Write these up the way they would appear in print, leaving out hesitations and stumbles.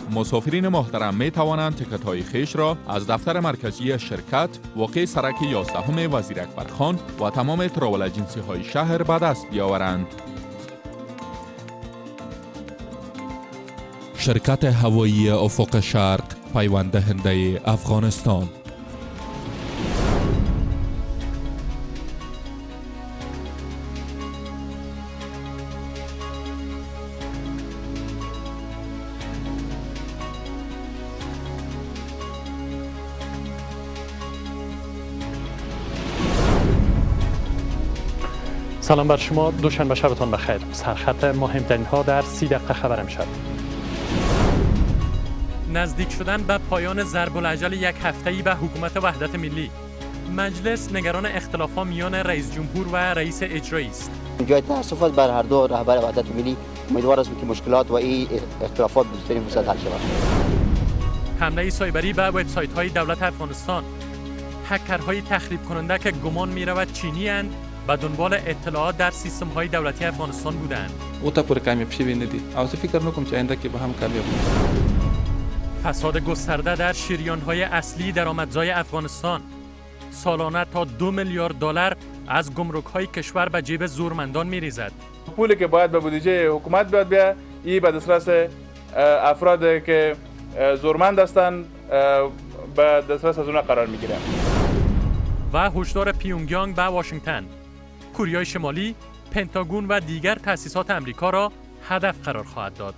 مسافرین محترم می توانند تکت های خیش را از دفتر مرکزی شرکت واقع سرک 11 وزیر اکبرخان و تمام تراول اجنسی های شهر به دست بیاورند. شرکت هوایی افق شرق پیوند دهنده افغانستان. سلام بر شما، دوشنبه شبتان بخیر. سرخط مهمترین ها در 30 دقیقه خبر امشب. نزدیک شدن به پایان ضرب العجل یک هفته‌ای به حکومت وحدت ملی. مجلس نگران اختلافات میان رئیس جمهور و رئیس اجرایی است. جای تأسفات بر هر دو رهبر وحدت ملی. امیدوار هستم که مشکلات و این اختلافات به بهترین فرصت حل شود. حمله سایبری به وبسایت‌های دولت افغانستان. هکرهای تخریب کننده که گمان می‌رود چینی اند به دنبال اطلاعات در سیستم‌های دولتی افغانستان بودند. او تا پور کامیاب شوی ندی. او فکر نکنم چې آینده کې به هم کامیاب. فساد گسترده در شریان‌های اصلی درآمدزای افغانستان. سالانه تا 2 میلیارد دلار از گمرک‌های کشور به جیب زورمندان می‌ریزد. پولی که باید به بودجه حکومت بیاد بیا، این به دسترس افراد که زورمند هستند به دسترس از اونها قرار می‌گیره. و هشدار پیونگیانگ به واشنگتن. کره شمالی، پنتاگون و دیگر تأسیسات امریکا را هدف قرار خواهد داد.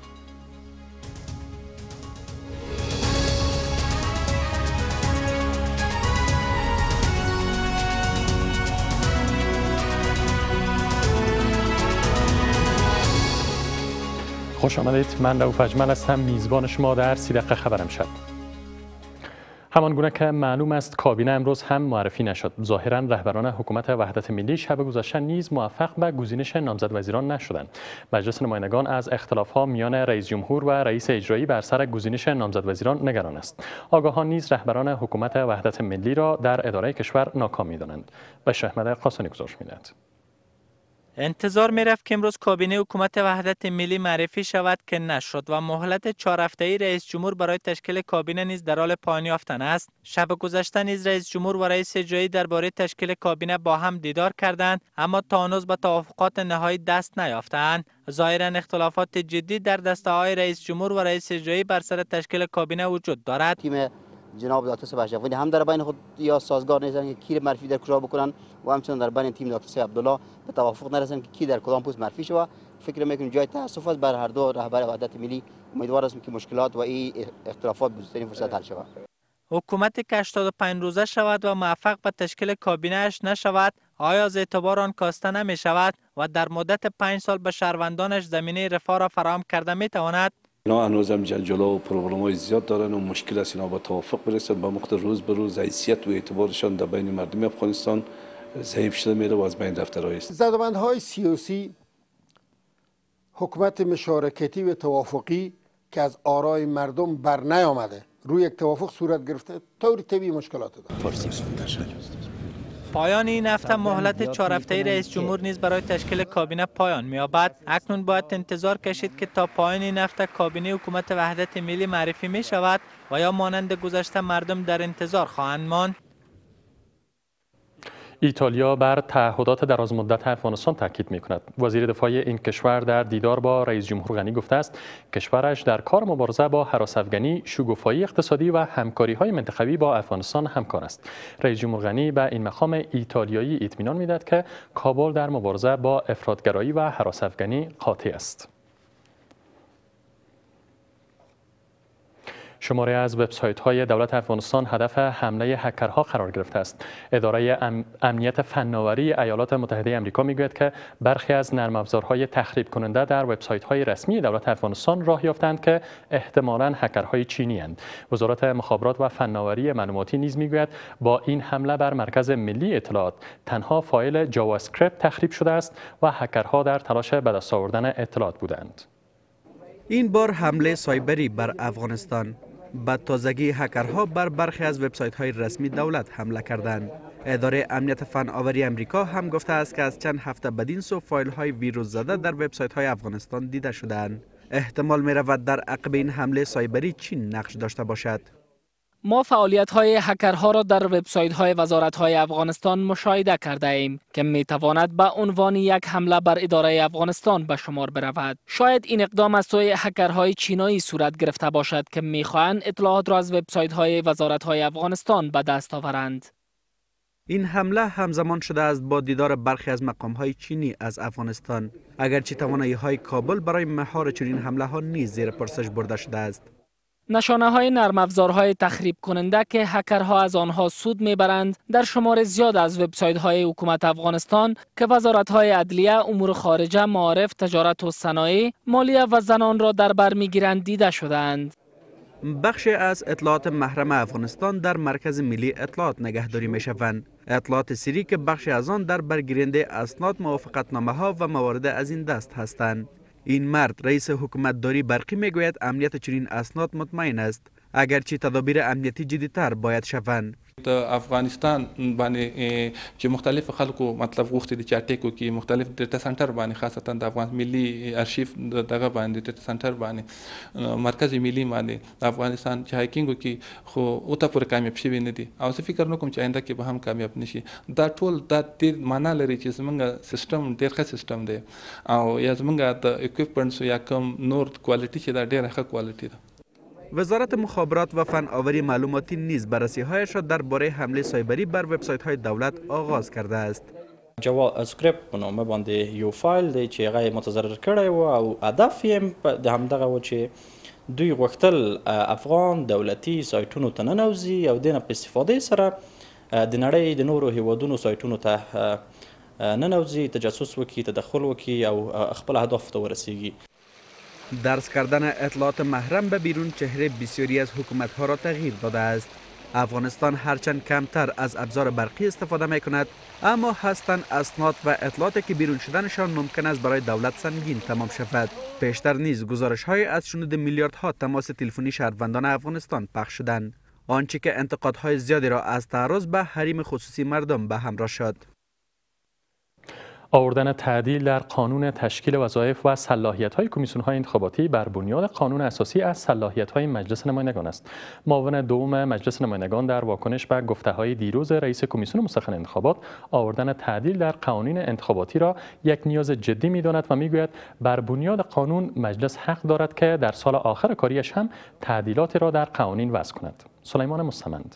خوش آمدید. من رؤوف اجمل هستم، میزبان شما در 30 دقیقه خبر امشب. همان گونه که معلوم است کابینه امروز هم معرفی نشد. ظاهرا رهبران حکومت وحدت ملی شب گذشته نیز موفق به گزینش نامزد وزیران نشدند. مجلس نمایندگان از اختلافات میان رئیس جمهور و رئیس اجرایی بر سر گزینش نامزد وزیران نگران است. آگاهان نیز رهبران حکومت وحدت ملی را در اداره کشور ناکام می‌دانند. بشیر احمد قاسمی گزارش می‌دهد. انتظار می‌رفت که امروز کابینه حکومت وحدت ملی معرفی شود که نشد و مهلت 4 هفته‌ای رئیس جمهور برای تشکیل کابینه نیز در حال پایان یافتن است. شب گذشته نیز رئیس جمهور و رئیس اجرایی درباره تشکیل کابینه با هم دیدار کردند، اما تا هنوز به توافقات نهایی دست نیافتند. ظاهرا اختلافات جدی در دسته‌های رئیس جمهور و رئیس اجرایی بر سر تشکیل کابینه وجود دارد. تیم جناب دکتر سباشوانی هم در بین خود یا سازگار نیستند که کی معرفی در کجا بکنن و همچنین در بین تیم دکتر عبدالله به توافق نرسیدند که کی در کدام پست معرفی شود. فکر میکنم جای تأسفات بر هر دو رهبر وحدت ملی. امیدوار هستم که مشکلات و این اختلافات به بهترین فرصت حل شود. حکومت که 85 روزه شود و موفق به تشکیل کابینه اش نشود، آیا از اعتبار آن کاسته نمی شود و در مدت 5 سال به شهروندانش زمینه رفاه را فراهم کرده می تواند؟ اینا هنوز هم جنجال و پروبلم‌های زیاد دارن و مشکل است اینا با توافق برسد. با مقدار روز به روز حیثیت و اعتبارشان در بین مردم افغانستان ضعیف شده میره و از بین رفته است. زدوندهای سیاسی، حکومت مشارکتی و توافقی که از آرای مردم بر نیامده روی یک توافق صورت گرفته، طوری طبیعی مشکلات داره. پایان این هفته مهلت 4 هفته‌ای رئیس جمهور نیز برای تشکیل کابینه پایان می‌یابد. اکنون باید انتظار کشید که تا پایان این هفته کابینه حکومت وحدت ملی معرفی می شود و یا مانند گذشته مردم در انتظار خواهند ماند. ایتالیا بر تعهدات درازمدت افغانستان تاکید می‌کند. وزیر دفاع این کشور در دیدار با رئیس جمهور غنی گفته است کشورش در کار مبارزه با هراس‌افکنی، شکوفایی اقتصادی و همکاری‌های منطقوی با افغانستان همکار است. رئیس جمهور غنی به این مقام ایتالیایی اطمینان می‌دهد که کابل در مبارزه با افراطگرایی و هراس‌افکنی قاطع است. شماره از وبسایت‌های دولت افغانستان هدف حمله هکرها قرار گرفته است. اداره امنیت فناوری ایالات متحده آمریکا میگوید که برخی از نرم افزارهای تخریب کننده در وبسایت‌های رسمی دولت افغانستان راه یافتند که احتمالاً هکرهای چینی اند. وزارت مخابرات و فناوری معلوماتی نیز میگوید با این حمله بر مرکز ملی اطلاعات تنها فایل جاوا اسکریپت تخریب شده است و هکرها در تلاش به دست آوردن اطلاعات بودند. این بار حمله سایبری بر افغانستان. به تازگی هکرها بر برخی از وبسایت‌های رسمی دولت حمله کردند. اداره امنیت فناوری امریکا هم گفته است که از چند هفته بدین سو فایل‌های ویروس زده در وبسایت‌های افغانستان دیده شدند. احتمال می رود در عقب این حمله سایبری چین نقش داشته باشد. ما فعالیت‌های هکرها را در وبسایت‌های وزارت‌های افغانستان مشاهده کرده ایم که می‌تواند به عنوان یک حمله بر اداره افغانستان به شمار برود. شاید این اقدام از سوی هکرهای چینایی صورت گرفته باشد که می‌خواهند اطلاعات را از وبسایت‌های وزارت‌های افغانستان به دست آورند. این حمله همزمان شده است با دیدار برخی از مقام‌های چینی از افغانستان، اگرچه توانایی‌های کابل برای مهار چنین حمله‌ها نیز زیر پرسش برده شده است. نشانه‌های نرم افزارهای تخریب کننده که هکرها از آنها سود میبرند در شمار زیاد از وبسایت‌های حکومت افغانستان که وزارت‌های عدلیه، امور خارجه، معارف، تجارت و صنایع، مالیه و زنان را در بر می‌گیرند دیده شدند. بخشی از اطلاعات محرم افغانستان در مرکز ملی اطلاعات نگهداری می‌شوند. اطلاعات سری که بخشی از آن در برگیرنده اسناد، موافقتنامه‌ها و موارد از این دست هستند. این مرد رئیس حکومت داری برقی میگوید امنیت چنین اسناد مطمئن است، اگرچه تدابیر امنیتی جدی‌تر باید شوند. د افغانستان باندې چې مختلف خلکو مطلب غوښتي دي چې اټیکو کې مختلف ډیټا سنټر باندې خاصتا د افغان ملي ارشیف دغه باندې ډیټا سنټر باندې مرکز ملي باندې د افغانستان چې هایکینګو کې خو اوته پورې کامیاب شوي نه دي او زه فکر نه کوم چې آینده کې به هم کامیاب نشي. دا ټول دا ډېر معنا لري چې زمونږ سیستم ډېر ښه سیستم دی او یا زمونږ د اکویپمنټس یا کوم نور کوالټي چې دا ډېره ښه کوالټي ده. وزارت مخابرات و فناوری معلوماتی نیز بررسی‌هایش را درباره حمله سایبری بر وبسایت‌های دولت آغاز کرده است. جوا اسکریپت په نامه باندې یو فایل دی چې هغه متضرر کړی و او هدف یې د همدغه و چې دوی غوښتل افغان دولتي سایټونو ته ننوځي او د نه په استفادې سره د نړۍ د نورو هیوادونو سایټونو ته ننوځي، تجسس وکړي، تدخل وکړي او خپل اهداف ته ورسیږي. درز کردن اطلاعات محرم به بیرون چهره بسیاری از حکومت‌ها را تغییر داده است. افغانستان هرچند کمتر از ابزار برقی استفاده می کند، اما هستند اسناد و اطلاعاتی که بیرون شدنشان ممکن است برای دولت سنگین تمام شود. پیشتر نیز گزارش‌های از شنود میلیاردها تماس تلفنی شهروندان افغانستان پخش شدند، آنچه که انتقادهای زیادی را از تعرض به حریم خصوصی مردم به همراه شد. آوردن تعدیل در قانون تشکیل وظایف و صلاحیت‌های کمیسیون‌های انتخاباتی بر بنیاد قانون اساسی از صلاحیت‌های مجلس نمایندگان است. معاون دوم مجلس نمایندگان در واکنش به گفته‌های دیروز رئیس کمیسیون مستقل انتخابات آوردن تعدیل در قوانین انتخاباتی را یک نیاز جدی می‌داند و می‌گوید بر بنیاد قانون مجلس حق دارد که در سال آخر کاریش هم تعدیلاتی را در قوانین وضع کند. سلیمان مستمند.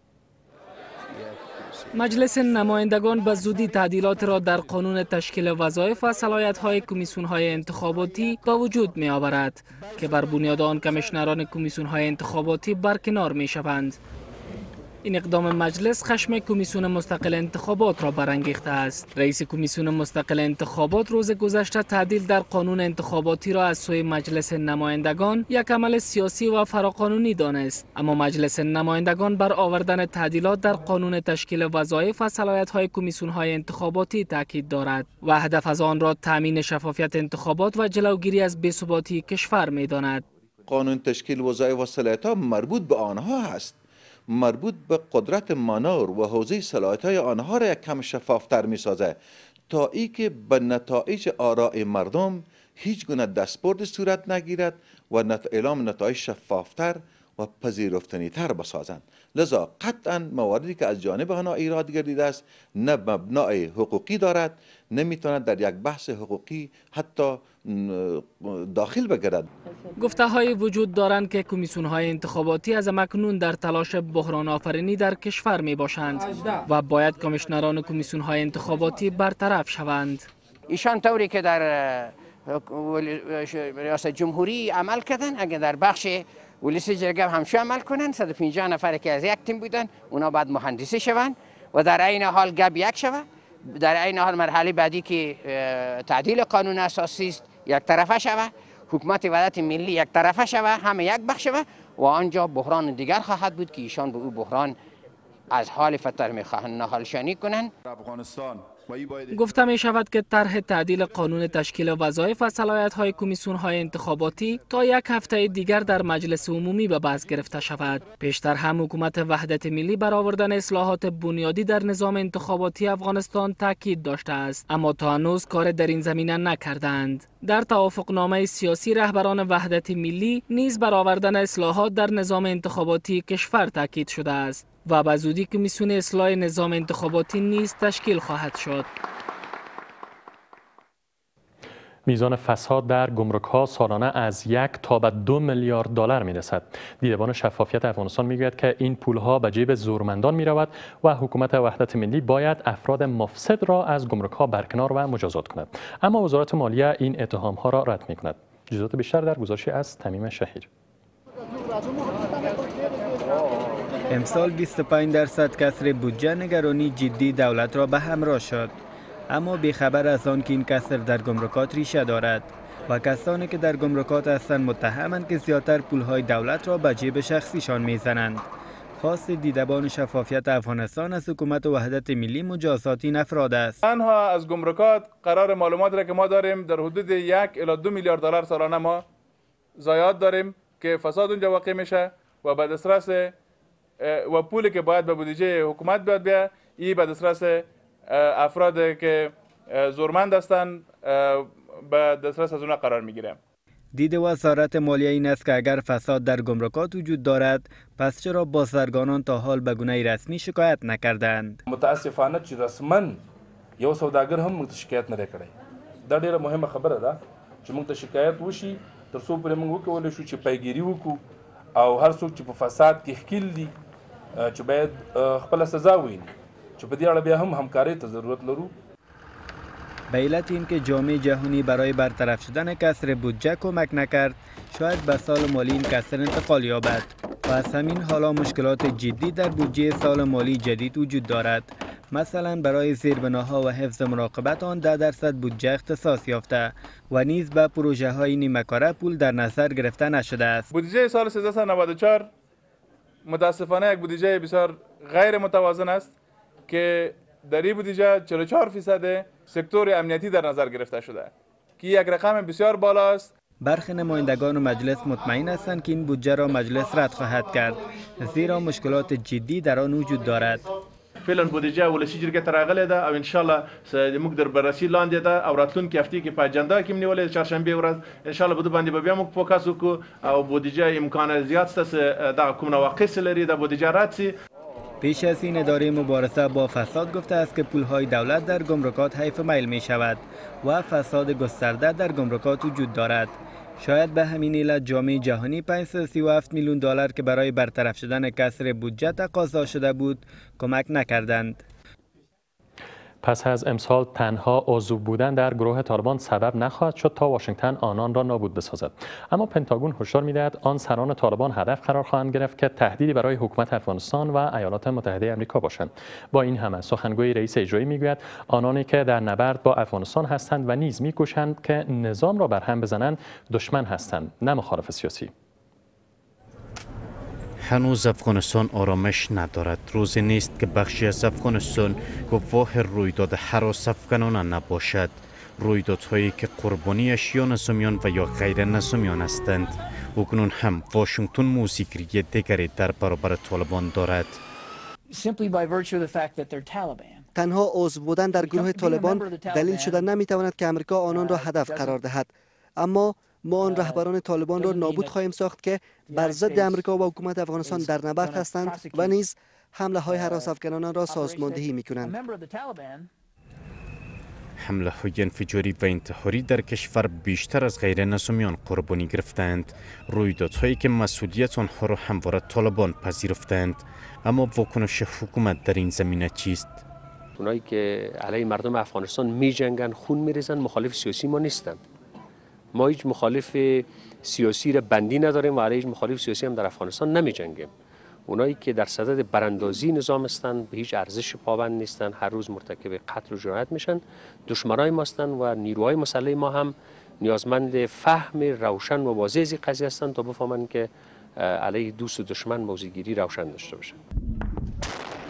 مجلس نمایندگان به زودی تعدیلات را در قانون تشکیل وظایف و صلاحیت‌های کمیسیون‌های انتخاباتی به وجود می‌آورد که بر بنیاد آن کمیشنران کمیسیون‌های انتخاباتی برکنار می‌شوند. این اقدام مجلس خشم کمیسیون مستقل انتخابات را برانگیخته است. رئیس کمیسیون مستقل انتخابات روز گذشته تعدیل در قانون انتخاباتی را از سوی مجلس نمایندگان یک عمل سیاسی و فراقانونی دانست، اما مجلس نمایندگان بر آوردن تعدیلات در قانون تشکیل وظایف و صلاحیت‌های کمیسیون‌های انتخاباتی تاکید دارد و هدف از آن را تامین شفافیت انتخابات و جلوگیری از بی‌ثباتی کشور می‌داند. قانون تشکیل وظایف و صلاحیت‌ها مربوط به آنها است، مربوط به قدرت مانور و حوزه صلاحیت‌های آنها را یک کم شفافتر می‌سازد تا ای که به نتایج آراء مردم هیچ گونه دستبرد صورت نگیرد و اعلام نتایج شفافتر و پذیرفتنی‌تر بسازند. لذا قطعاً مواردی که از جانب آنها ایراد گردیده است نه مبنای حقوقی دارد، نمیتواند در یک بحث حقوقی حتی داخل بگردد. گفته‌های وجود دارند که کمیسیون‌های انتخاباتی از اکنون در تلاش بحران آفرینی در کشور می باشند و باید کمیشنران کمیسیون‌های انتخاباتی برطرف شوند. ایشان طوری که در ریاست جمهوری عمل کردن، اگر در بخش ولیس جرگه همشو عمل کنن، 150 نفر که از یک تیم بودن اونا بعد مهندسی شوند و در عین حال گپ یک شود. در عین حال مرحله بعدی که تعدیل قانون اساسی است یک طرفه شود، حکومت وحدت ملی یک طرفه شود، همه یک بخش شود و آنجا بحران دیگر خواهد بود که ایشان به او بحران از حال فطر میخواهند ناحالشانی کنند. افغانستان گفته می شود که طرح تعدیل قانون تشکیل وظایف و صلاحیت‌های کمیسیون‌های انتخاباتی تا یک هفته دیگر در مجلس عمومی به بحث گرفته شود. پیشتر هم حکومت وحدت ملی بر آوردن اصلاحات بنیادی در نظام انتخاباتی افغانستان تاکید داشته است، اما تا هنوز کار در این زمینه نکردند. در توافقنامه سیاسی رهبران وحدت ملی نیز بر آوردن اصلاحات در نظام انتخاباتی کشور تاکید شده است و به زودی کمیسیون اصلاح نظام انتخاباتی نیز تشکیل خواهد شد. میزان فساد در گمرک‌ها سالانه از 1 تا به 2 میلیارد دلار می‌رسد. دیدبان شفافیت افغانستان میگوید که این پول‌ها به جیب زورمندان می‌رود و حکومت وحدت ملی باید افراد مفسد را از گمرک‌ها برکنار و مجازات کند. اما وزارت مالیه این اتهام‌ها را رد می‌کند. جزئیات بیشتر در گزارشی از تمیم شهیر. امسال 25% کسر بودجه نگرانی جدی دولت را به همراه شد، اما بیخبر از آن که این کسر در گمرکات ریشه دارد و کسانی که در گمرکات هستند متهمند که زیادتر پولهای دولت را به جیب شخصیشان میزنند. خواست دیدبان شفافیت افغانستان از حکومت وحدت ملی مجازات این افراد است. تنها از گمرکات قرار معلومات را که ما داریم در حدود 1 الی 2 میلیارد دلار سالانه ما ضایعات داریم که فساد اونجا واقع میشه و به دسترس و پولی که باید به بودجه حکومت بیاد این به دسترس افراد که زورمند هستند به دسترس از اونها قرار میگیره. دید وزارت مالیه این است که اگر فساد در گمرکات وجود دارد، پس چرا بازرگانان تا حال به گونه رسمی شکایت نکردند؟ متاسفانه چې رسما یو سوداګر هم موږ ته شکایت نه کړی. دا ډیره مهمه خبره ده چې موږ ته شکایت وشي تر څو پرې موږ وکولی شو چې پیګیري وکړو او هر څوک چې په فساد کې ښکیل دي چې باید خپله سزا وویني چې په دې اړه بیا هم همکارۍ ته ضرورت لرو. به علت اینکه جامعه جهانی برای برطرف شدن کسر بودجه کمک نکرد، شاید به سال مالی این کسر انتقال یابد و از همین حالا مشکلات جدی در بودجه سال مالی جدید وجود دارد. مثلا برای زیربناها و حفظ مراقبت آن 10% بودجه اختصاص یافته و نیز به پروژه های نیمه‌کاره پول در نظر گرفته نشده است. بودجه سال 1394 متاسفانه یک بودجه بسیار غیر متوازن است که در این بودجه 44% سکتور امنیتی در نظر گرفته شده که یک رقم بسیار بالا است. برخی نمایندگان مجلس مطمئن هستند که این بودجه را مجلس رد خواهد کرد، زیرا مشکلات جدی در آن وجود دارد. فعلا بودجه ولسی جرګه ته راغلی ده او ان شاء الله موږ در بررسي لاندې ده او راتلونکي هفتې کې په اجنډا کې نیولې چهارشنبه ورځ ان شاء الله بده باندې به بیا موږ فوکس وکړو او بودجه امکان زیات ست د کوم نواقص لري د بودجه رد سي. پیش از این اداره مبارزه با فساد گفته است که پولهای دولت در گمرکات حیف میل می شود و فساد گسترده در گمرکات وجود دارد. شاید به همین علت جامعه جهانی 537 میلیون دلار که برای برطرف شدن کسر بودجه تقاضا شده بود کمک نکردند. پس از امسال تنها عضو بودن در گروه طالبان سبب نخواهد شد تا واشنگتن آنان را نابود بسازد، اما پنتاگون هشدار می‌دهد آن سران طالبان هدف قرار خواهند گرفت که تهدیدی برای حکومت افغانستان و ایالات متحده آمریکا باشند. با این همه سخنگوی رئیس اجرایی میگوید آنانی که در نبرد با افغانستان هستند و نیز می‌کوشند که نظام را برهم بزنند دشمن هستند نه مخالف سیاسی. هنوز افغانستان آرامش ندارد. روزی نیست که بخشی از افغانستان گواه رویداد هراس افغانانه نباشد. رویدادهایی که قربانیش یا نظامیان و یا غیر نظامیان هستند. اکنون هم واشنگتن موضع‌گیری دیگری در برابر طالبان دارد. تنها عضو بودن در گروه طالبان دلیل شده نمیتواند که امریکا آنان را هدف قرار دهد، اما ما آن رهبران طالبان را نابود خواهیم ساخت که بر ضد امریکا و حکومت افغانستان در نبرد هستند و نیز حمله های هراس افغانان را سازماندهی میکنند. حمله های انفجاری و انتحاری در کشور بیشتر از غیر نظامیان قربانی گرفتند. رویدادهایی که مسئولیت آنها را همواره طالبان پذیرفتند. اما واکنش حکومت در این زمینه چیست؟ اونایی که علیه مردم افغانستان می جنگن، خون میریزن، مخالف سیاسی ما نیستند. ما هیچ مخالف سیاسی را بندی نداریم و علیه هیچ مخالف سیاسی هم در افغانستان نمی جنگیم. اونایی که در صدد براندازی نظام هستند، به هیچ ارزش پابند نیستند، هر روز مرتکب قتل و جنایت میشن، دشمنای ما هستند و نیروهای مسلح ما هم نیازمند فهم روشن و واضح از این قضیه هستند تا بفهمند که علیه دوست و دشمن موضع‌گیری روشن داشته باشند.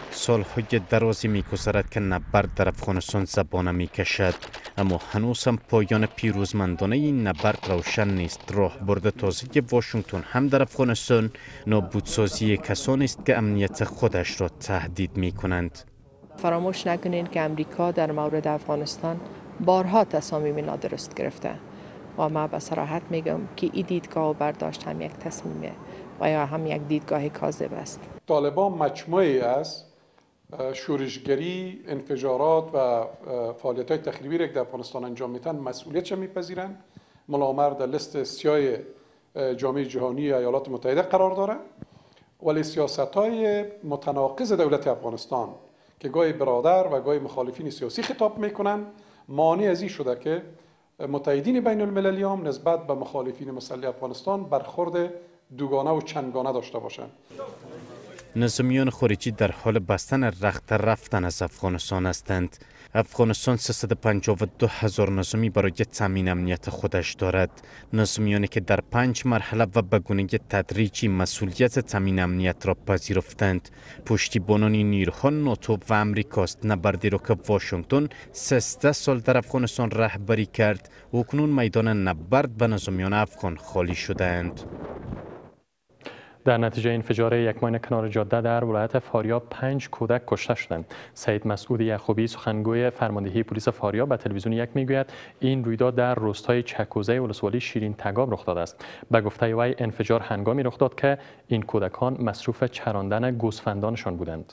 سالهای درازی می‌گذرد که نبرد در افغانستان زبانه می‌کشد، اما هنوز هم پایان پیروزمندانه این نبرد روشن نیست. راهبرد تازه واشنگتن هم در افغانستان نابودسازی کسانی است که امنیت خودش را تهدید می‌کنند. فراموش نکنین که امریکا در مورد افغانستان بارها تصامیم نادرست گرفته و ما به صراحت میگم که این دیدگاه و برداشت هم یک تصمیمه و یا هم یک دیدگاه کاذب است. طالبان مجموعی از شورشگری، انفجارات و فعالیت‌های تخریبی را که در افغانستان انجام میدن مسئولیتش میپذیرند. ملا عمر در لیست سیاه جامعه جهانی ایالات متحده قرار داره، ولی سیاست‌های متناقض دولت افغانستان که گاهی برادر و گاهی مخالفین سیاسی خطاب میکنن مانع از این شده که متحدین بین المللی هم نسبت به مخالفین مسلح افغانستان برخورد دوگانه و چندگانه داشته باشند. نظامیان خارجی در حال بستن رخت رفتن از افغانستان هستند. افغانستان 352,000 نظامی برای تامین امنیت خودش دارد. نظامیانی که در 5 مرحله و به گونه تدریجی مسئولیت تامین امنیت را پذیرفتند. پشتیبانان نیروهای ناتو و امریکاست. نبردی را که واشنگتن 13 سال در افغانستان رهبری کرد، اکنون میدان نبرد به نظامیان افغان خالی شده‌اند. در نتیجه انفجار یک ماین کنار جاده در ولایت فاریاب 5 کودک کشته شدند. سید مسعود یعقوبی سخنگوی فرماندهی پلیس فاریاب به تلویزیون یک میگوید این رویداد در روستای چکوزه ولسوالی شیرین تگاب رخ داده است. به گفته وی انفجار هنگامی رخ داد که این کودکان مصروف چراندن گوسفندانشان بودند.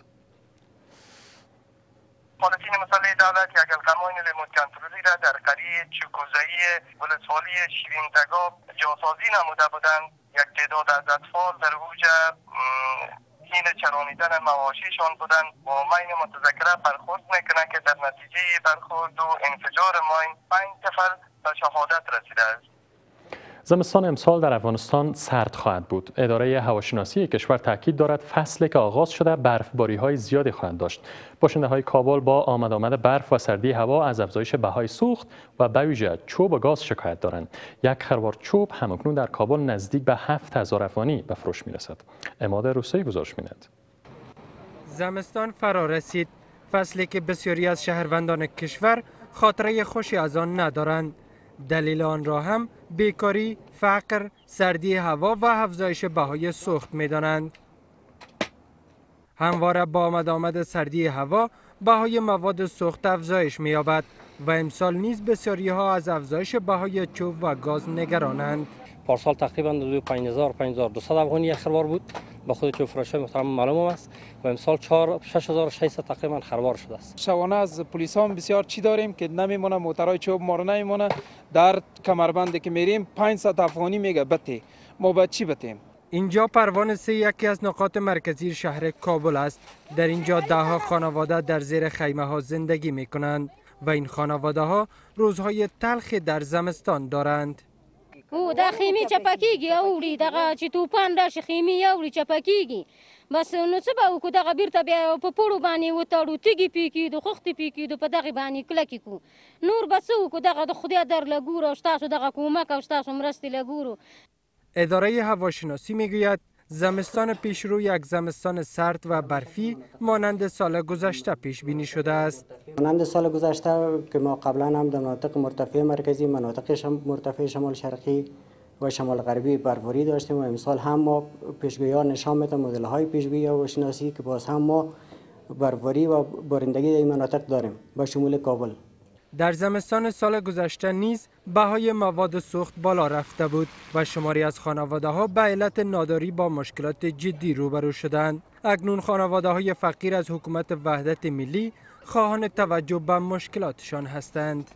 مخالفین مسلح دولت یک القماین ریموت کنترلی را در قریه چکوزه‌ای ولسوالی شیرین تگاب جاسازی نموده بودند. یک تعداد از اطفال در اوج حین چرانیدن مواشیشان بودند و ماین متذکره برخورد میکنه که در نتیجه برخورد و انفجار ماین 5 نفر به شهادت رسیده است. زمستان امسال در افغانستان سرد خواهد بود. اداره هواشناسی کشور تاکید دارد فصلی که آغاز شده برفباری‌های زیادی خواهد داشت. باشنده‌های کابل با آمد برف و سردی هوا از افزایش بهای سوخت و به ویژه چوب و گاز شکایت دارند. یک خروار چوب همکنون در کابل نزدیک به 7,000 افغانی به فروش می‌رسد. عماد روستایی گزارش می‌دهد. زمستان فرا رسید، فصلی که بسیاری از شهروندان کشور خاطره خوشی از آن ندارند. دلیل آن را هم بیکاری، فقر، سردی هوا و افزایش بهای سوخت می‌دانند. همواره با آمد سردی هوا بهای مواد سوخت افزایش می‌یابد و امسال نیز بسیاری‌ها از افزایش بهای چوب و گاز نگرانند. پارسال تقریبا 5200 افغانی خروار بود، با خود چوب فروش‌های محترم معلوم است و امسال 6600 تقریبا خروار شده است. شبانه از پلیس ها بسیار چی داریم که نمیمونه، موترهای چوب ما رو نمیمونه. در کمربندی که میریم 500 افغانی میگه بته، ما باید چی بتیم؟ اینجا پروانه 3 یکی از نقاط مرکزی شهر کابل است. در اینجا ده‌ها خانواده در زیر خیمه ها زندگی میکنند و این خانواده ها روزهای تلخی در زمستان دارند. او دا خیمه چپکیږي اوړي دغه چې توپان راشي خیمه اوړي چپکیږي بس نو څه به وکړو دغه بیرته بیا په پړو باندې وتړو تیږې پې کېدو خښتې پې کېدو په دغې باندې کلکې کړو نور به څه وکړو دغه د خدای در لګورو او ستاسو دغه کمک او ستاسو مرستې لګورو. اداره هواشناسی میگوید زمستان پیشرو یک زمستان سرد و برفی مانند سال گذشته پیش بینی شده است. مانند سال گذشته که ما قبلا هم در مناطق مرتفع مرکزی، مناطق مرتفع شمال شرقی و شمال غربی برفباری داشتیم و امسال هم ما پیشگویی‌ها نشان می‌دهند مدل‌های پیشگویی هواشناسی که باز هم ما برفباری و بارندگی در این مناطق داریم با شمول کابل. در زمستان سال گذشته نیز بهای مواد سوخت بالا رفته بود و شماری از خانواده‌ها به علت ناداری با مشکلات جدی روبرو شدند. اکنون خانواده‌های فقیر از حکومت وحدت ملی خواهان توجه به مشکلاتشان هستند.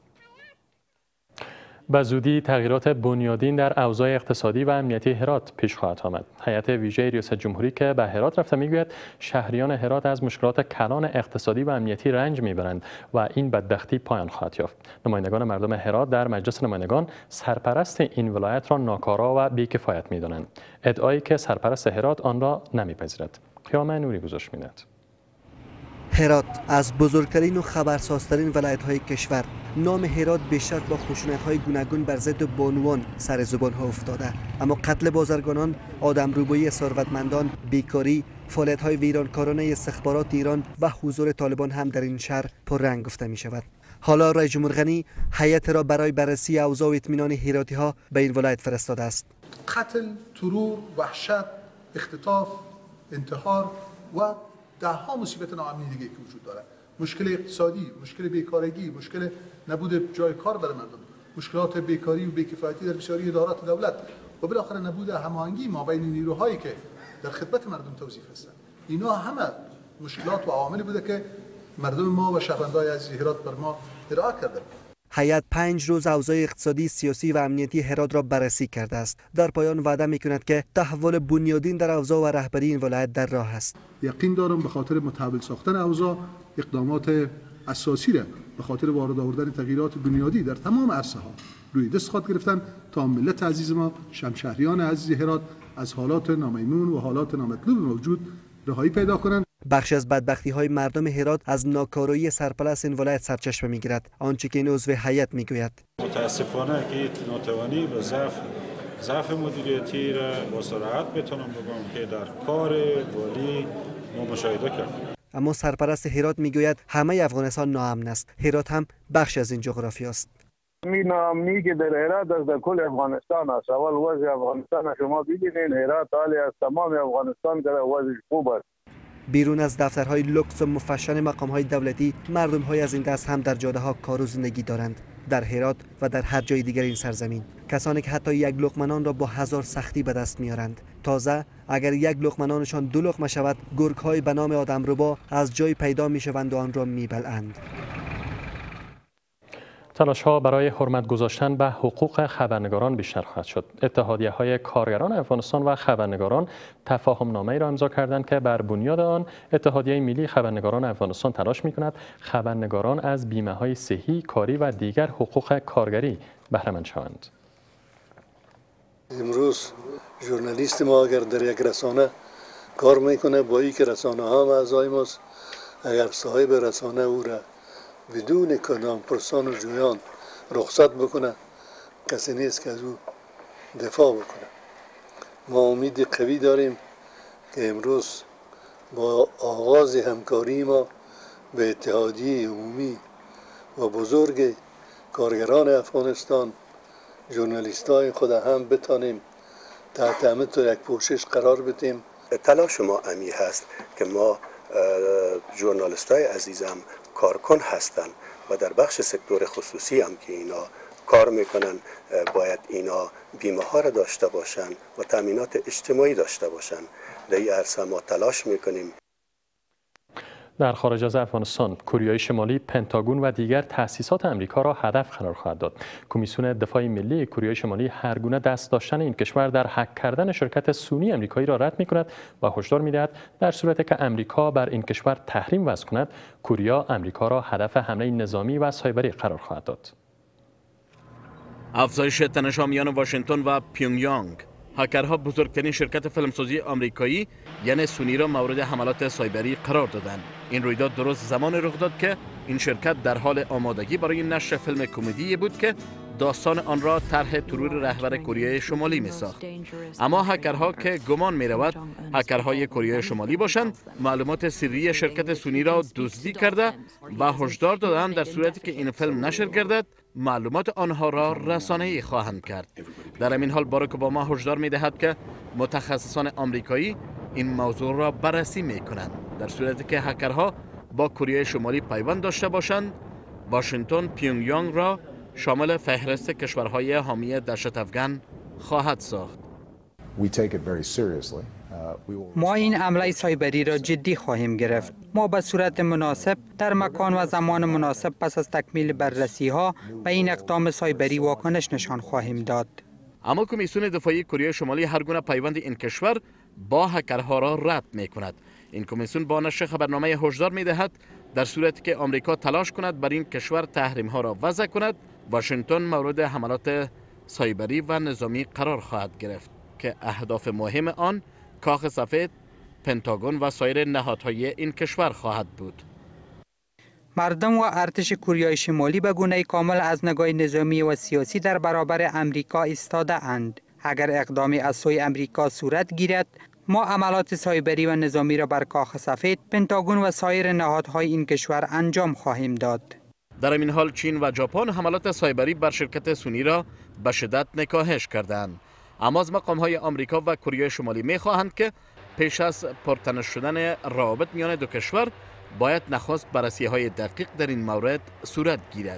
به زودی تغییرات بنیادین در اوضاع اقتصادی و امنیتی هرات پیش خواهد آمد. هیئت ویژه ریاست جمهوری که به هرات رفته میگوید شهریان هرات از مشکلات کلان اقتصادی و امنیتی رنج میبرند و این بدبختی پایان خواهد یافت. نمایندگان مردم هرات در مجلس نمایندگان سرپرست این ولایت را ناکارا و بی‌کفایت میدانند. ادعایی که سرپرست هرات آن را نمیپذیرد. قیام نوری گزارش می‌دهد. هرات از بزرگترین و خبرسازترین ولایت‌های کشور، نام هرات بیشتر با خشونت‌های گوناگون بر ضد بانوان سر زبان‌ها افتاده، اما قتل بازرگانان، آدمروبایی ثروتمندان، بیکاری، فعالیت‌های ویرانکارانه استخبارات ایران و حضور طالبان هم در این شهر پررنگ گفته می‌شود. حالا رئیس جمهور غنی هیئت را برای بررسی اوضاع و اطمینان هراتی‌ها به این ولایت فرستاده است. قتل، ترور، وحشت، اختطاف، انتحار و ده ها مصیبت ناامنی دیگه که وجود داره، مشکل اقتصادی، مشکل بیکارگی، مشکل نبود جای کار برای مردم، مشکلات بیکاری و بیکفایتی در بسیاری ادارات دولت و بالاخره نبود هماهنگی مابین نیروهایی که در خدمت مردم توظیف هستند. اینا همه مشکلات و عواملی بوده که مردم ما و شهروندان عزیز هرات بر ما ارائه کرده. هیئت 5 روز اوضاع اقتصادی، سیاسی و امنیتی هرات را بررسی کرده است. در پایان وعده می‌کند که تحول بنیادین در اوضاع و رهبری این ولایت در راه است. یقین دارم به خاطر متحول ساختن اوضاع اقدامات اساسی را به خاطر وارد آوردن تغییرات بنیادی در تمام عرصه‌ها روی دست خواهد گرفتن تا ملت عزیز ما، شمشهریان عزیز هرات از حالات نامیمون و حالات نامطلوب موجود رهایی پیدا کنند. بخشی از بدبختی‌های مردم هرات از ناکارایی سرپرست این ولایت سرچشمه می‌گیرد، آنچه که این عضو هیئت می‌گوید. متاسفانه که ناتوانی و ضعف مدیریتی را با صراحت بتونم بگم که در کار والی ما مشاهده کردیم. اما سرپرست هرات می‌گوید همه افغانستان ناامن است. هرات هم بخشی از این جغرافی است. این ناامنی که در هرات است در کل افغانستان است. اول وضع افغانستان شما ببینید، هرات حالی از تمام افغانستان که وضعش خوب است. بیرون از دفترهای لوکس و مفشن مقام‌های دولتی، مردم‌های از این دست هم در جاده‌ها کار و زندگی دارند. در هرات و در هر جای دیگر این سرزمین، کسانی که حتی یک لقمه نان را با هزار سختی به دست میارند. تازه اگر یک لقمه نانشان 2 لقمه شود، گرگ‌های به نام آدمربا از جای پیدا میشوند و آن را میبلعند. تلاش‌ها برای حرمت گذاشتن به حقوق خبرنگاران بیشتر خواهد شد. اتحادیه‌های کارگران افغانستان و خبرنگاران تفاهم‌نامه‌ای را امضا کردند که بر بنیاد آن اتحادیه ملی خبرنگاران افغانستان تلاش می‌کند خبرنگاران از بیمه‌های صحی، کاری و دیگر حقوق کارگری بهره مند شوند. امروز ژورنالیست ما اگر در یک رسانه کار میکنه، با این که رسانه ها اعضای ماست، اگر صاحب رسانه او را بدون کدام پرسان و جویان رخصت بکنه، کسی نیست که از او دفاع بکنه. ما امید قوی داریم که امروز با آغاز همکاری ما به اتحادیه عمومی و بزرگ کارگران افغانستان، ژورنالیستای خود هم بتانیم تحت امید یک پوشش قرار بدیم. تلاش ما امی هست که ما ژورنالیستای عزیزم کارکن هستند و در بخش سکتور خصوصی هم که اینا کار میکنن باید اینا بیمه ها را داشته باشن و تامینات اجتماعی داشته باشن. در این عرصه ما تلاش میکنیم. در خارج از افغانستان، کره شمالی پنتاگون و دیگر تأسیسات آمریکا را هدف قرار خواهد داد. کمیسیون دفاع ملی کره شمالی هر گونه دست داشتن این کشور در هک کردن شرکت سونی آمریکایی را رد می‌کند و هشدار می‌دهد در صورتی که آمریکا بر این کشور تحریم وضع کند، کره آمریکا را هدف حمله نظامی و سایبری قرار خواهد داد. افزایش تنش‌آمیان واشنگتن و پیونگیانگ. هکرها بزرگترین شرکت فیلمسازی آمریکایی یعنی سونی را مورد حملات سایبری قرار دادند. این رویداد درست زمان رخ داد که این شرکت در حال آمادگی برای نشر فیلم کمدی بود که داستان آن را طرح ترور رهبر کره شمالی می‌ساخت. اما هکرها که گمان می‌رود هکرهای کره شمالی باشند، معلومات سری شرکت سونی را دزدی کرده و هشدار دادند در صورتی که این فیلم نشر گردد معلومات آنها را رسانه‌ای خواهند کرد. در همین حال باراک اوباما هشدار می‌دهد که متخصصان آمریکایی این موضوع را بررسی می‌کنند. در صورتی که هکرها با کره شمالی پیوند داشته باشند، واشنگتن پیونگیانگ را شامل فهرست کشورهای حامی دهشت افغان خواهد ساخت. ما این حمله سایبری را جدی خواهیم گرفت. ما به صورت مناسب در مکان و زمان مناسب پس از تکمیل بررسی ها به این اقدام سایبری واکنش نشان خواهیم داد. اما کمیسیون دفاعی کره شمالی هر گونه پیوند این کشور با هکرها را رد می کند. این کمیسیون با نشر خبرنامه هشدار می دهد در صورتی که آمریکا تلاش کند بر این کشور تحریم ها را وضع کند، واشنگتن مورد حملات سایبری و نظامی قرار خواهد گرفت که اهداف مهم آن کاخ سفید، پنتاگون و سایر نهادهای این کشور خواهد بود. مردم و ارتش کوریای شمالی به گونه کامل از نگاه نظامی و سیاسی در برابر امریکا ایستاده اند. اگر اقدامی از سوی امریکا صورت گیرد، ما عملات سایبری و نظامی را بر کاخ سفید، پنتاگون و سایر نهادهای این کشور انجام خواهیم داد. در این حال چین و ژاپن حملات سایبری بر شرکت سونی را به شدت نکاهش کردند. اما از مقام‌های آمریکا و کره شمالی می‌خواهند که پیش از پرتنش شدن روابط میان دو کشور باید نخست بررسی‌های دقیق در این مورد صورت گیرد.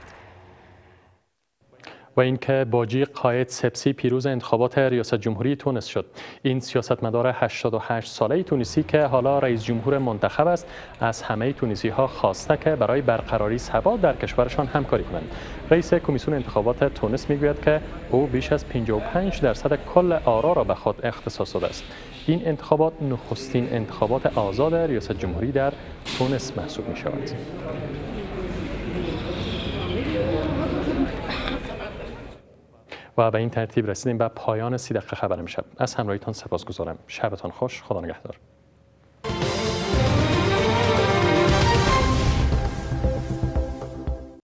و اینکه باجی قائد سپسی پیروز انتخابات ریاست جمهوری تونس شد. این سیاستمدار 88 ساله تونسی که حالا رئیس جمهور منتخب است، از همه تونسی ها خواسته که برای برقراری ثبات در کشورشان همکاری کنند. رئیس کمیسیون انتخابات تونس میگوید که او بیش از 55% کل آرا را به خود اختصاص داده است. این انتخابات نخستین انتخابات آزاد ریاست جمهوری در تونس محسوب می شود. و به این ترتیب رسیدیم به پایان 30 دقیقه خبر امشب. از همراهیتان سپاسگزارم. شبتان خوش. خدا نگهدار.